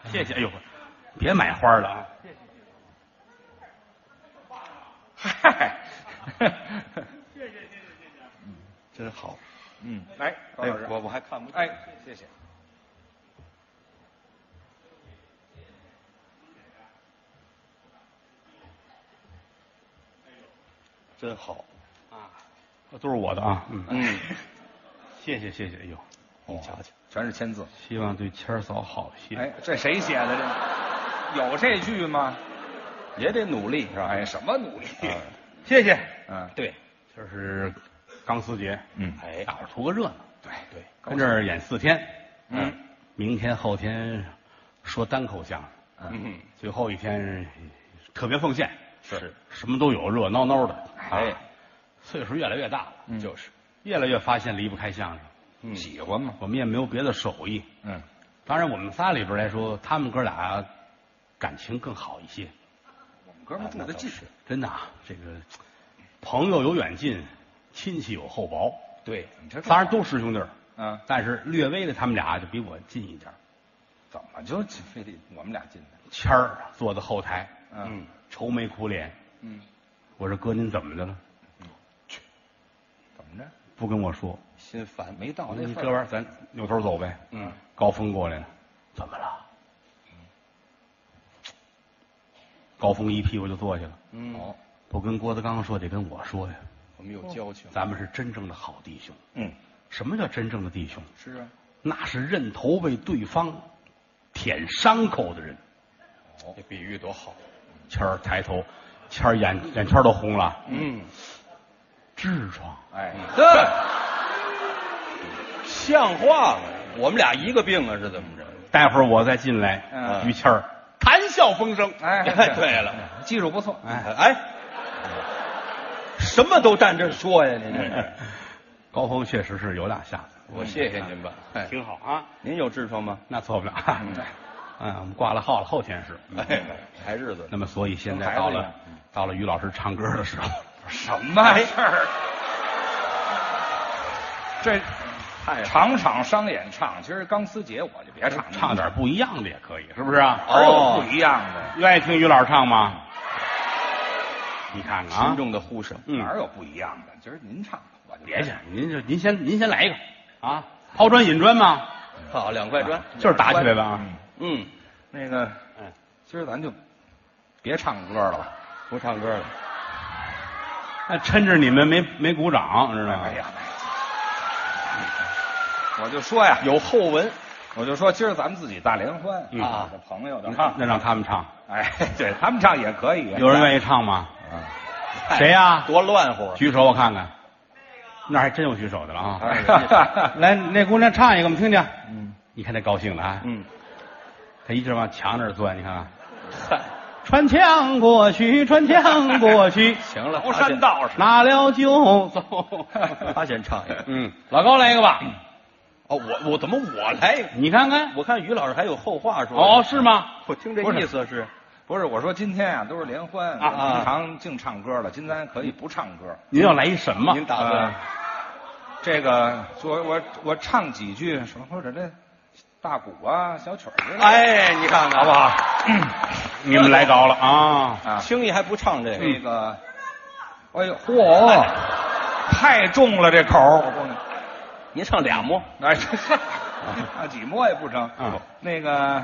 谢谢。哎呦，别买花了啊！ 嗨， 谢谢。真好。 来，高老师， 我还看不见。 哎，谢谢。 真好啊，这都是我的啊。谢谢。哎呦，你瞧瞧， 全是签字。 希望对谦儿嫂好些。 哎，这谁写的？这有这句吗？ 也得努力是吧？ 哎，什么努力？ 谢谢。 对， 这是钢丝节。 哎， 大伙儿图个热闹。 对， 跟这儿演4天。明天后天说单口相声。最后一天特别奉献。是什么都有，热闹闹的。 哎， 岁数越来越大了， 就是越来越发现离不开相声。 喜欢嘛。 我们也没有别的手艺。当然我们仨里边来说，他们哥俩感情更好一些。 我们哥们住得近， 真的啊，这个朋友有远近，亲戚有厚薄。 对，你这当然都师兄弟儿。但是略微的他们俩就比我近一点。 怎么就非得我们俩近呢？ 谦儿坐在后台，愁眉苦脸。我说哥，您怎么的了？ 怎么着？ 不跟我说， 心烦，没到那份儿。 你这玩意儿咱扭头走呗。高峰过来了，怎么了？高峰一屁股就坐下了。不跟郭德纲说，得跟我说呀。 我们有交情， 咱们是真正的好弟兄。什么叫真正的弟兄？ 是啊， 那是认头为对方舔伤口的人。 这比喻多好！ 谦儿抬头，谦儿眼圈都红了。痔疮。 哎， 像话吗？我们俩一个病啊，是怎么着？ 待会儿我再进来，于谦儿谈笑风生。 哎， 对了， 技术不错。 哎，什么都站这说呀，您这高峰确实是有俩下子， 我谢谢您吧， 挺好啊。 您有痔疮吗？ 那错不了。我们挂了号了，后天是。 排日子。 那么，所以现在到了于老师唱歌的时候。 什么事儿？这场商演唱，其实钢丝节我就别唱， 唱点不一样的也可以，是不是啊？ 哪有不一样的？ 愿意听于老师唱吗？你看看啊， 群众的呼声， 哪有不一样的？今儿您唱吧，我就别去，您先来一个啊！抛砖引砖嘛。 好，2块砖， 就是打起来了啊。 那个，今儿咱就别唱歌了， 不唱歌了。 那趁着你们没鼓掌，知道吗？ 哎呀，我就说呀， 有后文， 我就说今儿咱们自己大联欢啊， 这朋友的那让他们唱。 哎，对他们唱也可以。 有人愿意唱吗？谁呀？ 多乱乎！ 举手我看看。那还真有举手的了啊！来，那姑娘唱一个，我们听听。你看他高兴的啊。他一直往墙那儿钻，你看看。穿墙过去，穿墙过去。 行了， 茅山道士拿了就走。 他先唱一个。 老高来一个吧。 我怎么我来一个？ 你看看， 我看于老师还有后话说。 哦，是吗？ 我听这意思是。 不是，我说今天啊都是联欢，平常净唱歌了，今天可以不唱歌。 您要来一什么？ 您打算？ 这个我唱几句，或者这大鼓啊、小曲儿。 哎，你看看好不好？ 你们来着了啊！ 轻易还不唱这个。 这个，哎呦，嚯，太重了这口儿！我告诉你， 您唱2摸， 哎，唱几摸也不成。那个。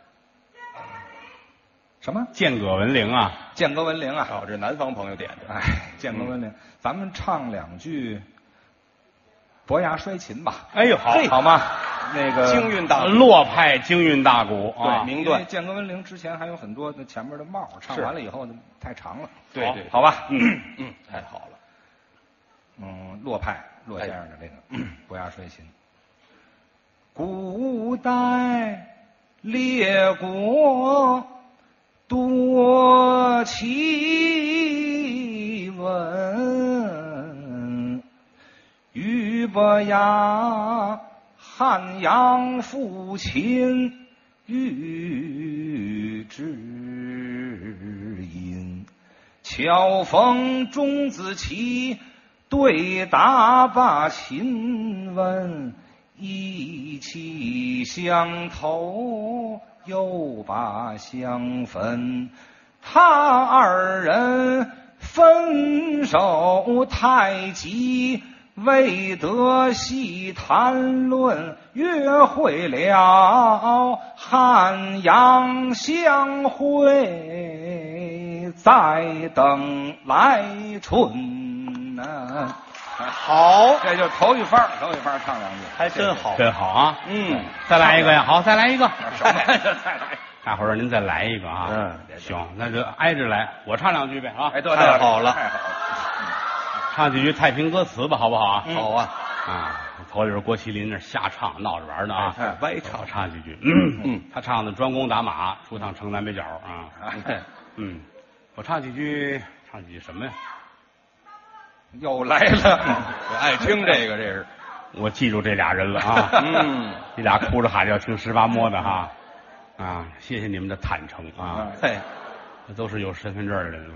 什么？ 剑阁文铃啊， 剑阁文铃啊！ 这南方朋友点的。 哎，剑阁文铃，咱们唱2句伯牙摔琴吧。 哎呦， 好吗？那个京韵大鼓， 洛派京韵大鼓啊， 名段。 剑阁文铃之前还有很多前面的帽，唱完了以后呢太长了。 对， 好吧。 太好了。 洛派洛先生的这个伯牙摔琴。古代列国多奇闻，俞伯牙汉阳父亲尉知音，巧逢钟子期对答把琴问，意气相投又把相分，他二人分手太急，未得细谈论，约会了汉阳相会，再等来春啊。 好， 这就头一番唱两句， 还真好， 真好啊！再来一个呀，好，再来一个。 什么呀？再来。 大伙儿您再来一个啊！行，那就挨着来，我唱两句呗啊！ 哎， 太好了， 太好了。 唱几句太平歌词吧，好不好啊？ 好啊！ 头里边郭麒麟那瞎唱闹着玩呢啊！ 歪唱， 我唱几句。他唱的专攻打马，出趟城南北角啊。我唱几句什么呀？ 又来了， 我爱听这个，这是我记住这俩人了啊！你俩哭着喊着要听十八摸的哈啊！谢谢你们的坦诚啊！ 嘿， 都是有身份证的人。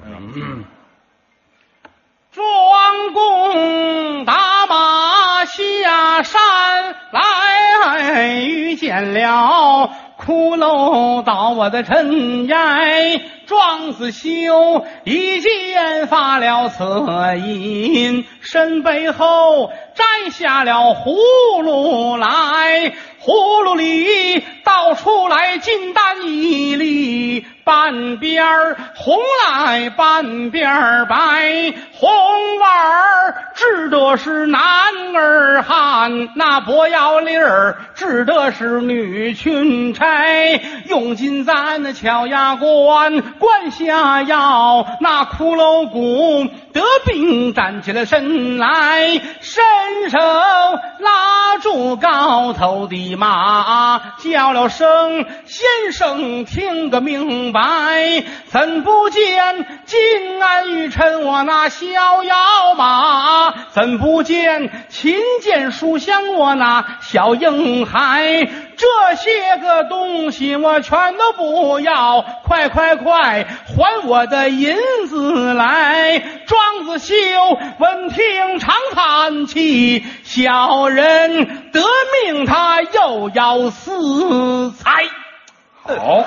专攻打马下山来，遇见了骷髅到我的尘埃，庄子修一剑发了恻隐，身背后摘下了葫芦来，葫芦里倒出来金丹一粒，半边红来半边白，红丸儿指的是男儿汉，那不要粒儿指的是女裙钗，用金簪那敲牙关，关下药，那骷髅骨得病站起了身来，伸手拉住高头的马，叫了声先生听个明白，怎不见金安玉趁我那逍遥马，怎不见琴剑书香我那小婴孩，这些个东西我全都不要，快还我的银子来。庄子修闻听长叹气，小人得命他又要私财。 好，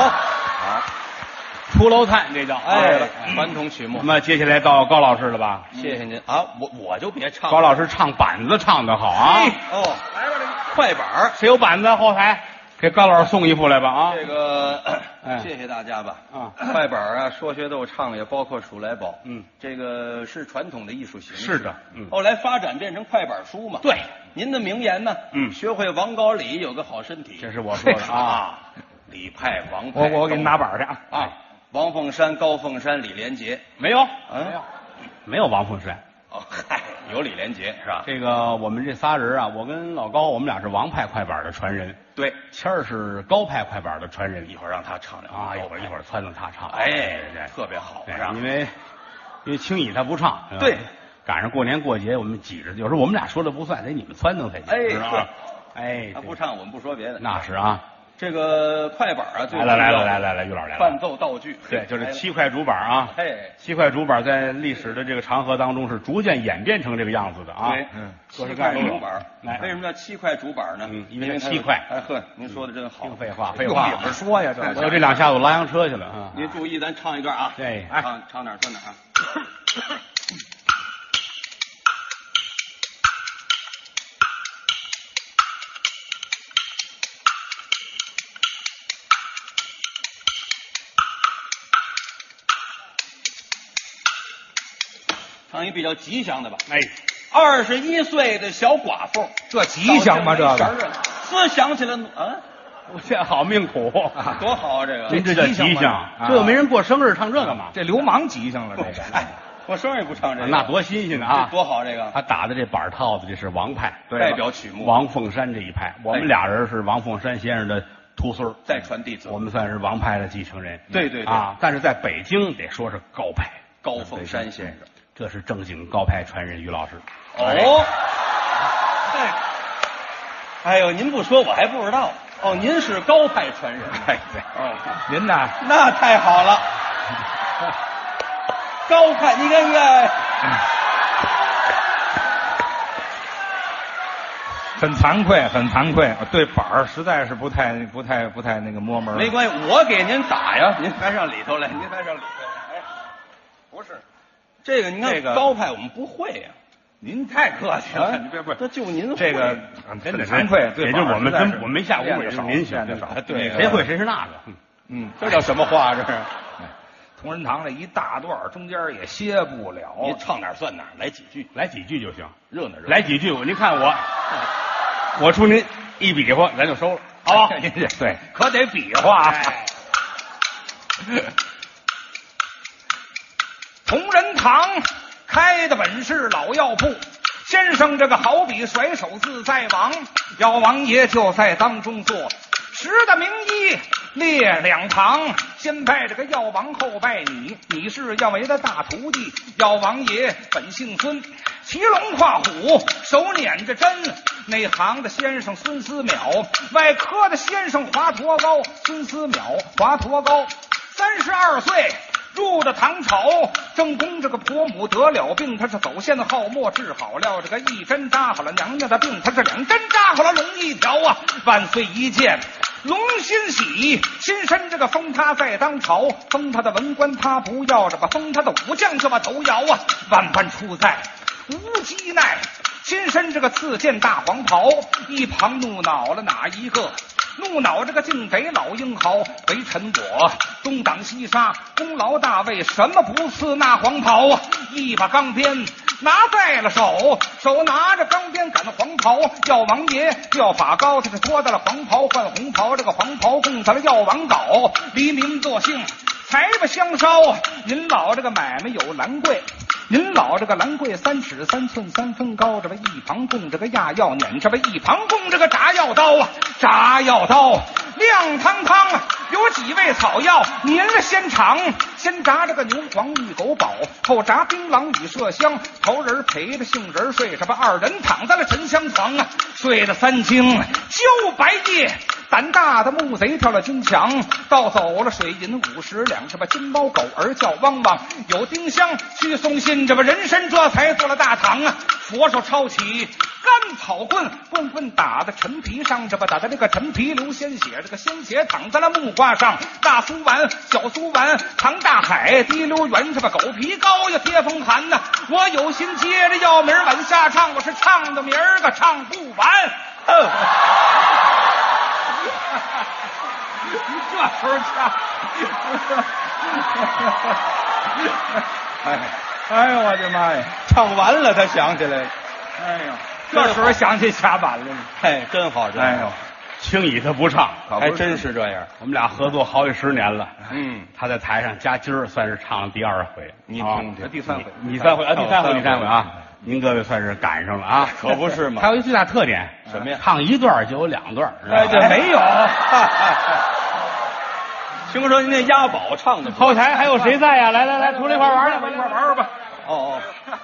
骷髅菜这叫传统曲目。 那么接下来到高老师了吧？ 谢谢您啊，我就别唱了。 高老师唱板子唱得好啊！ 来吧，这个快板， 谁有板子？后台给高老师送一副来吧啊！ 这个谢谢大家吧快板啊，说学逗唱也包括数来宝。这个是传统的艺术形式。 是的， 后来发展变成快板书嘛。 对， 您的名言呢？学会王高李有个好身体。 这是我说的啊。 李派、王派， 我给你拿板去啊！ 王凤山、高凤山、李连杰没有，没有王凤山。 哦，嗨，有李连杰是吧？ 这个我们这仨人啊，我跟老高，我们俩是王派快板的传人。 对， 谦儿是高派快板的传人。 一会儿让他唱两啊，一会儿撺掇他唱。 特别好， 因为青乙他不唱。 对， 赶上过年过节，我们挤着，有时候我们俩说了不算，得你们撺掇才行，知道吗？ 他不唱，我们不说别的。 那是啊。 这个快板啊， 来，于老师来了。 伴奏道具， 对，就是7块竹板啊。 嘿 ，7块竹板在历史的这个长河当中是逐渐演变成这个样子的啊。 对，7块竹板。为什么叫7块竹板呢？ 因为7块。 哎呵，您说的真好。 废话， 怎么说呀？ 我这两下子拉洋车去了啊！ 您注意，咱唱一段啊。 对， 唱哪儿算哪儿啊。唱一比较吉祥的吧。21岁的小寡妇， 这吉祥吗？这个思想起了我这好命苦， 多好啊！这个这叫吉祥，这又没人过生日，唱这干嘛？ 这流氓吉祥了，这个。 我生日也不唱这个， 那多新鲜啊！ 多好这个！ 他打的这板套子，这是王派代表曲目， 王凤山这一派。我们俩人是王凤山先生的徒孙， 再传弟子， 我们算是王派的继承人。 对啊！但是在北京得说是高派， 高凤山先生。 这是正经高派传人于老师。 哎呦，您不说我还不知道。您是高派传人。 对。 您呢？ 那太好了。高派，你看看。 很惭愧，很惭愧，对板儿实在是不太那个摸门。 没关系，我给您打呀，您还上里头来，您还上里头来。哎，不是，这个你看，这个高派我们不会呀。 您太客气了，你别不是， 那就您这个很惭愧， 也就是我们没下功夫，也是您学的少。 对，谁会谁是那个。 这叫什么话？这是。 同仁堂这一大段，中间也歇不了。 您唱哪算哪，来几句就行， 热闹。 来几句，您看我出您一比划，咱就收了，好吧？ 对，可得比划。同仁堂开的本是老药铺，先生这个好比甩手自在王，药王爷就在当中坐，识的名医列两旁，先拜这个药王，后拜你，你是药王爷的大徒弟。药王爷本姓孙，骑龙跨虎，手捻着针，内行的先生孙思邈，外科的先生华佗高。孙思邈华佗高32岁入了唐朝，正宫这个婆母得了病，他是走线号末治好了，这个一针扎好了娘家的病，他是2针扎好了龙一条啊，万岁一见龙欣喜，亲身这个封他在当朝，封他的文官他不要，这个封他的武将就把头摇啊，万般出在无机奈，亲身这个赐件大黄袍，一旁怒恼了哪一个？怒恼这个竟给老英豪，为臣我东挡西杀，功劳大，为什么不赐那黄袍啊？一把钢鞭拿在了手，手拿着钢鞭赶黄袍，药王爷药法高，他是脱到了黄袍换红袍，这个黄袍供在了药王岛，黎民作兴，财不相烧。您老这个买卖有兰桂，您老这个兰桂3尺3寸3分高，这么一旁供这个压药碾，这么一旁供这个炸药刀啊，炸药刀亮堂堂啊，有几味草药，您了先尝，先炸这个牛黄玉狗宝，后炸槟榔与麝香，头人陪着杏仁睡，这么2人躺在了沉香床啊，睡了3更交白夜。胆大的木贼跳了军墙，盗走了水银50两，这么金猫狗儿叫汪汪，有丁香去送信，这么人参这才做了大堂啊，佛手抄起干草棍，棍棍打在陈皮上，这么打在这个陈皮流鲜血，这个鲜血淌在了木瓜上，大苏丸小苏丸淌大海，滴溜圆这么狗皮膏呀贴风寒呐，我有心接着药名往下唱，我是唱的名儿个唱不完。你这时候唱，哎呦我的妈呀！ 唱完了他想起来了， 哎呦，这时候想起掐板了， 哎，真好， 哎呦， 轻易他不唱， 还真是这样。 我们俩合作好几10年了，他在台上加今儿算是唱了第2回， 你听听，第3回， 第3回啊，第3回啊。您各位算是赶上了啊， 可不是嘛。 还有一最大特点， 什么呀？ 唱1段就有2段。 哎，这没有。 听说您那押宝唱的， 后台还有谁在呀？来，出来一块玩去吧， 一块玩吧。 哦。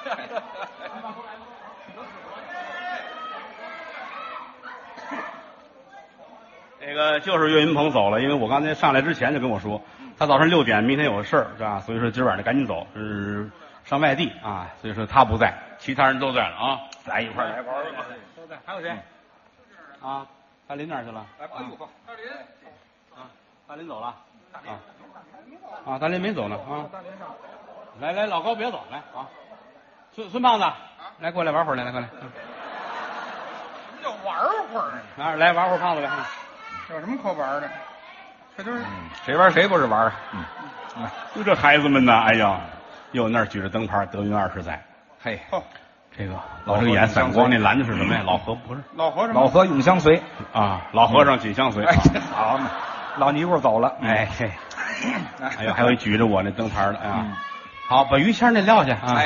这个就是岳云鹏走了，因为我刚才上来之前就跟我说，他早上6点明天有事儿，是吧？所以说今晚得赶紧走，是上外地啊，所以说他不在，其他人都在了啊， 来一块来玩吧。 都在，还有谁？啊，大林哪儿去了？ 来吧，大林啊，大林走了啊，大林没走呢啊。来，老高别走，来啊，孙胖子，来过来玩会儿来，过来。 什么叫玩会儿？ 来玩会儿胖子来。 有什么可玩的？这就是谁玩谁不是玩？ 就这孩子们呢，哎呀。又那儿举着灯牌，德云20载。 嘿， 这个老这个眼散光，那蓝的是什么呀？老和不是老和尚，老和永相随啊，老和尚紧相随。 哎，好嘛，老尼姑走了。 哎嘿，哎呦，还有一举着我那灯牌的啊。好，把于谦那撂下啊。 哎，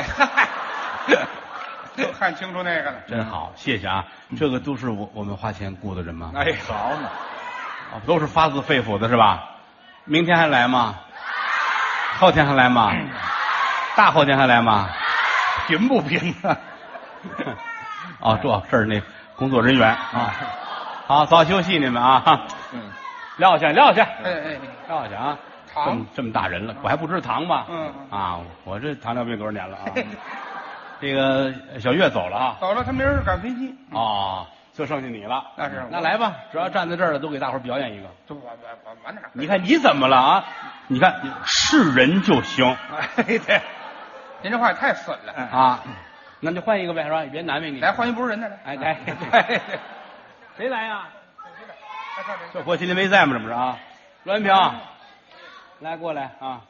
看清楚那个了， 真好，谢谢啊。这个都是我们花钱雇的人吗？ 哎，好嘛， 都是发自肺腑的，是吧？明天还来吗？后天还来吗？大后天还来吗？ 贫不贫啊？ 哦，这是那工作人员啊。好，早休息你们啊。撂下。撂下啊！这么大人了，我还不知糖吗？啊，我这糖尿病多少年了啊？这个小月走了啊？ 走了，他明儿赶飞机。 哦， 就剩下你了。 那是， 那来吧，只要站在这儿了，都给大伙儿表演一个。 我哪？ 你看你怎么了啊？你看是人就行。 哎，对，您这话也太损了啊！那就换一个呗，是吧？别难为你。 来，换一不是人的来。 哎，来，谁来呀？这郭麒麟没在吗？这不是啊？罗文平，来过来啊！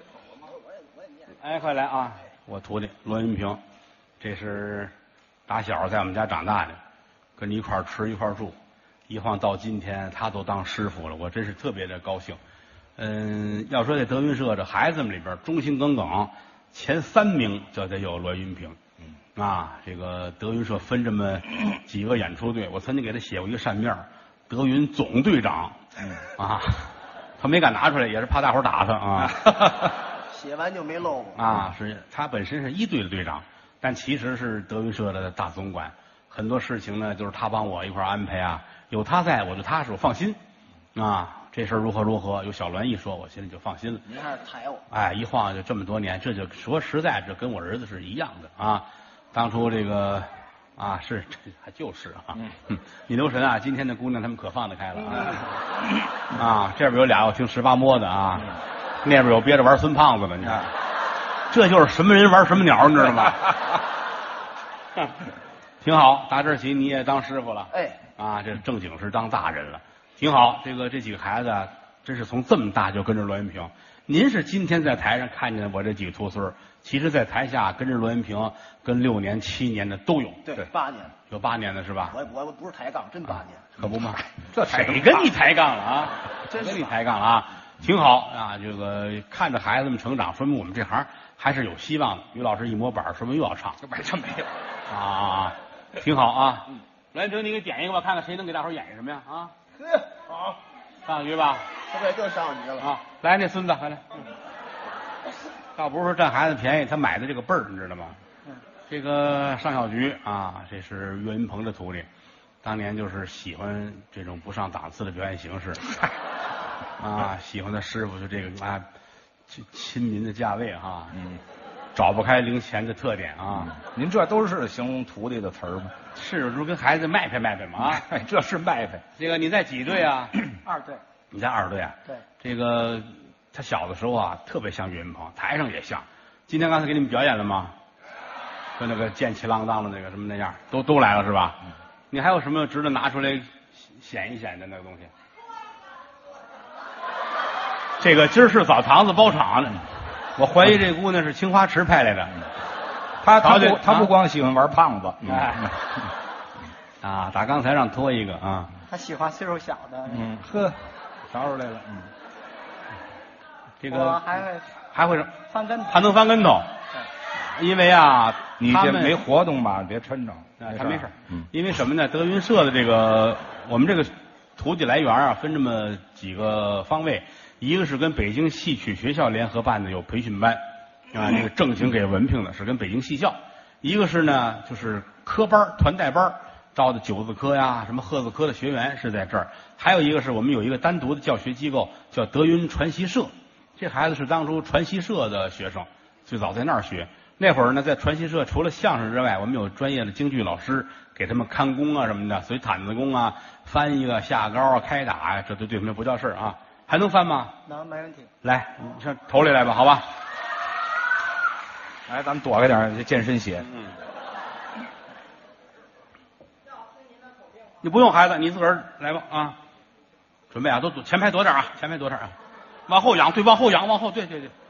哎，快来啊！我徒弟罗文平，这是打小在我们家长大的，跟你一块儿吃一块儿住，一晃到今天他都当师傅了，我真是特别的高兴。要说这德云社这孩子们里边忠心耿耿，前3名就得有罗云平。这个德云社分这么几个演出队，我曾经给他写过一个扇面，德云总队长。他没敢拿出来，也是怕大伙打他啊。 写完就没漏过啊。是他本身是1队的队长，但其实是德云社的大总管，很多事情呢就是他帮我一块安排啊，有他在我就踏实，我放心啊。这事儿如何，有小栾一说，我心里就放心了。 您还是抬我。 哎，一晃就这么多年，这就说实在，这跟我儿子是一样的啊。当初这个是还就是你留神啊，今天的姑娘她们可放得开了啊。这边有俩我听18摸的啊，那边有别着玩孙胖子的，你看，这就是什么人玩什么鸟，你知道吗？挺好，打这起你也当师傅了，这正经是当大人了，挺好。这几个孩子啊，真是从这么大就跟着罗云平。您是今天在台上看见我这几个徒孙，其实在台下跟着罗云平，跟6年、7年的都有。 对，8年， 有8年的是吧？ 我不是抬杠，真8年， 可不嘛？这谁跟你抬杠了啊？ 真跟你抬杠了啊？挺好啊！这个看着孩子们成长，说明我们这行还是有希望的。于老师一摸板，说明又要唱， 真没有挺好啊。罗云平，你给点一个吧，看看谁能给大伙演什么呀？啊， 好， 上局吧。 这就上局了啊！来，那孙子，快来。倒不是说占孩子便宜，他买的这个辈儿，你知道吗？这个上小局啊，这是岳云鹏的徒弟，当年就是喜欢这种不上档次的表演形式，喜欢他师傅就这个亲民的价位哈，找不开零钱的特点啊。 您这都是形容徒弟的词儿吗？ 是，不是跟孩子卖卖嘛这是卖卖。 这个你在几队啊 ？2队。 你在2队啊？ 对。 这个他小的时候啊，特别像岳云鹏，台上也像。今天刚才给你们表演了吗？跟那个剑气浪荡的那个什么那样，都来了是吧？你还有什么值得拿出来显一显的那个东西？这个今儿是澡堂子包场的，我怀疑这姑娘是青花池派来的。 他不光喜欢玩胖子， 打刚才让拖一个啊。 他喜欢岁数小的。 找出来了。 这个我还会翻跟头， 还能翻跟头。因为你这没活动吧？别抻着。 他没事。因为什么呢？德云社的我们这个徒弟来源分这么几个方位，一个是跟北京戏曲学校联合办的有培训班，这个正经给文凭的是跟北京戏校；一个是呢就是科班团带班，招的九字科呀、什么鹤字科的学员是在这儿；还有一个是我们有一个单独的教学机构叫德云传习社，这孩子是当初传习社的学生，最早在那儿学。那会儿呢，在传习社除了相声之外，我们有专业的京剧老师给他们看功啊什么的，随毯子功啊、翻译啊、下高啊、开打呀，这都对他们不叫事儿啊。还能翻吗？ 能，没问题。 来，你上头里来吧，好吧？ 来，咱们躲开点健身鞋。 你不用孩子，你自个儿来吧啊！准备都前排躲点啊，前排躲点啊，往后仰，对，往后仰，往后，对。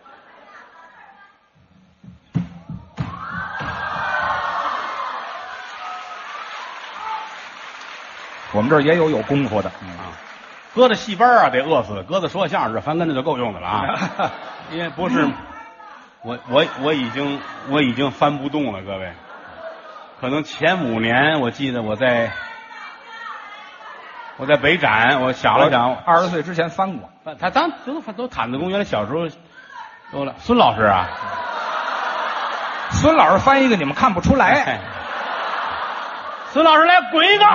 我们这儿也有功夫的搁在戏班得饿死，搁在说相声这翻跟头就够用的了啊！因为不是我已经翻不动了，各位。可能前5年，我记得我在北展，我想了想 ，20岁之前翻过。 他都毯子功，原来小时候都了。孙老师啊， 孙老师翻一个你们看不出来。 孙老师来滚一个。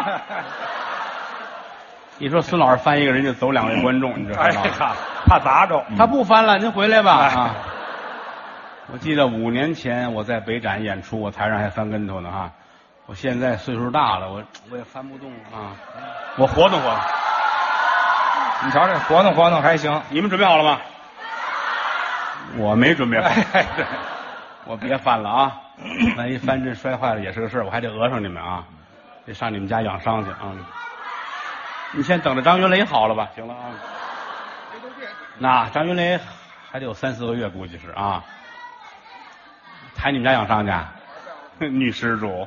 你说孙老师翻一个人就走2位观众，你知道吗？ 怕砸着。 他不翻了，您回来吧我记得5年前我在北展演出，我台上还翻跟头呢我现在岁数大了，我也翻不动啊，我活动活动。 你瞧这活动活动还行。 你们准备好了吗？我没准备好。 对， 我别翻了啊！万一翻真摔坏了也是个事儿，我还得讹上你们啊！得上你们家养伤去啊！你先等着张云雷好了吧？行了啊。那张云雷还得有3、4个月，估计是啊。抬你们家养伤去，女施主，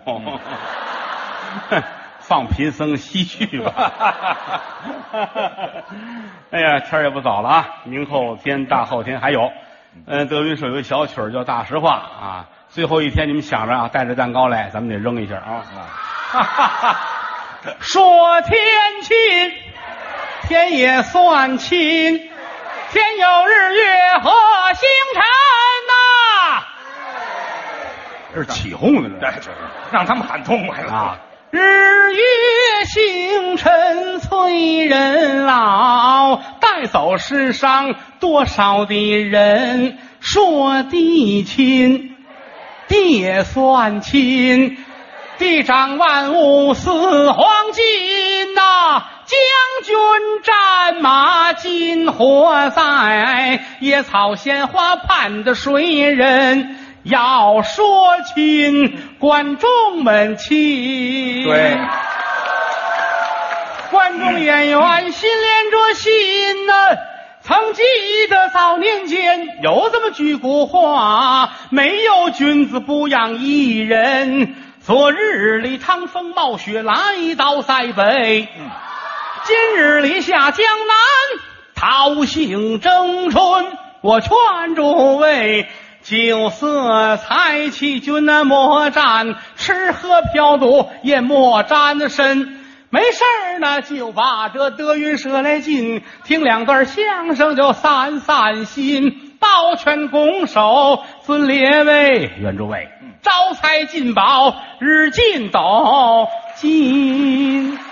放贫僧西去吧。哎呀，天也不早了啊，明后天、大后天还有。德云社有一小曲儿叫《大实话》啊，最后一天你们想着啊，带着蛋糕来，咱们得扔一下啊。说天亲，天也算亲，天有日月和星辰呐。这是起哄的， 这是让他们喊痛快了啊！日月星辰催人老，带走世上多少的人。说地亲，地也算亲，地长万物似黄金呐。将军战马金火在，野草鲜花盼的谁人？要说亲，观众们亲。 对， 观众演员心连着心呐。曾记得早年间有这么句古话，没有君子不养艺人。昨日里趟风冒雪来到塞北，今日里下江南讨杏争春。我劝诸位，酒色财气君莫沾，吃喝嫖赌也莫沾身。没事儿呢，就把这德云社来进，听2段相声就散散心。抱拳拱手，尊列位，愿诸位招财进宝，日进斗金。